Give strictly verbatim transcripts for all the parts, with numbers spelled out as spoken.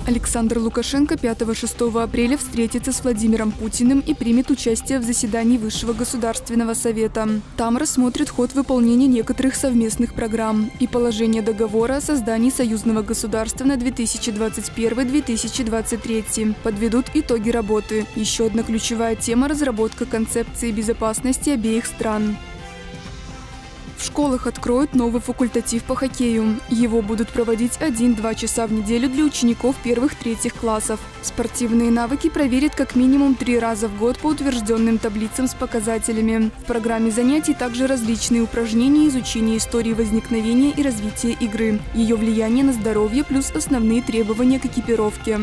Александр Лукашенко пятого-шестого апреля встретится с Владимиром Путиным и примет участие в заседании Высшего государственного совета. Там рассмотрят ход выполнения некоторых совместных программ и положение договора о создании союзного государства на две тысячи двадцать первый — две тысячи двадцать третий. Подведут итоги работы. Еще одна ключевая тема – разработка концепции безопасности обеих стран. В школах откроют новый факультатив по хоккею. Его будут проводить один-два часа в неделю для учеников первых-третьих классов. Спортивные навыки проверят как минимум три раза в год по утвержденным таблицам с показателями. В программе занятий также различные упражнения, изучение истории возникновения и развития игры, ее влияние на здоровье плюс основные требования к экипировке.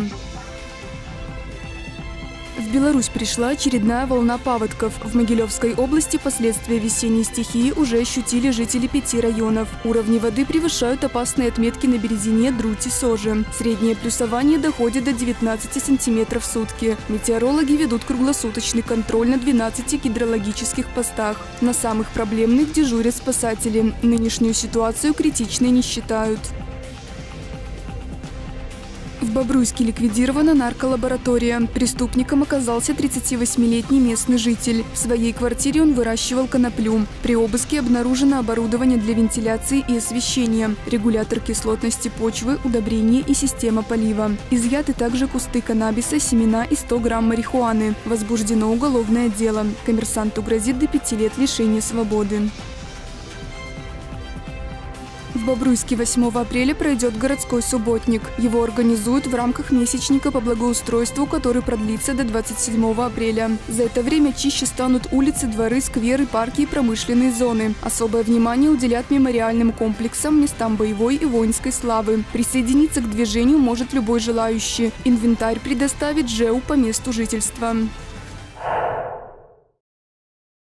В Беларусь пришла очередная волна паводков. В Могилевской области последствия весенней стихии уже ощутили жители пяти районов. Уровни воды превышают опасные отметки на Березине, Друте, Соже. Среднее плюсование доходит до девятнадцати сантиметров в сутки. Метеорологи ведут круглосуточный контроль на двенадцати гидрологических постах. На самых проблемных дежурят спасатели. Нынешнюю ситуацию критичной не считают. В Бобруйске ликвидирована нарколаборатория. Преступником оказался тридцативосьмилетний местный житель. В своей квартире он выращивал коноплю. При обыске обнаружено оборудование для вентиляции и освещения, регулятор кислотности почвы, удобрения и система полива. Изъяты также кусты каннабиса, семена и сто грамм марихуаны. Возбуждено уголовное дело. Коммерсанту грозит до пяти лет лишения свободы. В Бобруйске восьмого апреля пройдет городской субботник. Его организуют в рамках месячника по благоустройству, который продлится до двадцать седьмого апреля. За это время чище станут улицы, дворы, скверы, парки и промышленные зоны. Особое внимание уделят мемориальным комплексам, местам боевой и воинской славы. Присоединиться к движению может любой желающий. Инвентарь предоставит ЖЭУ по месту жительства.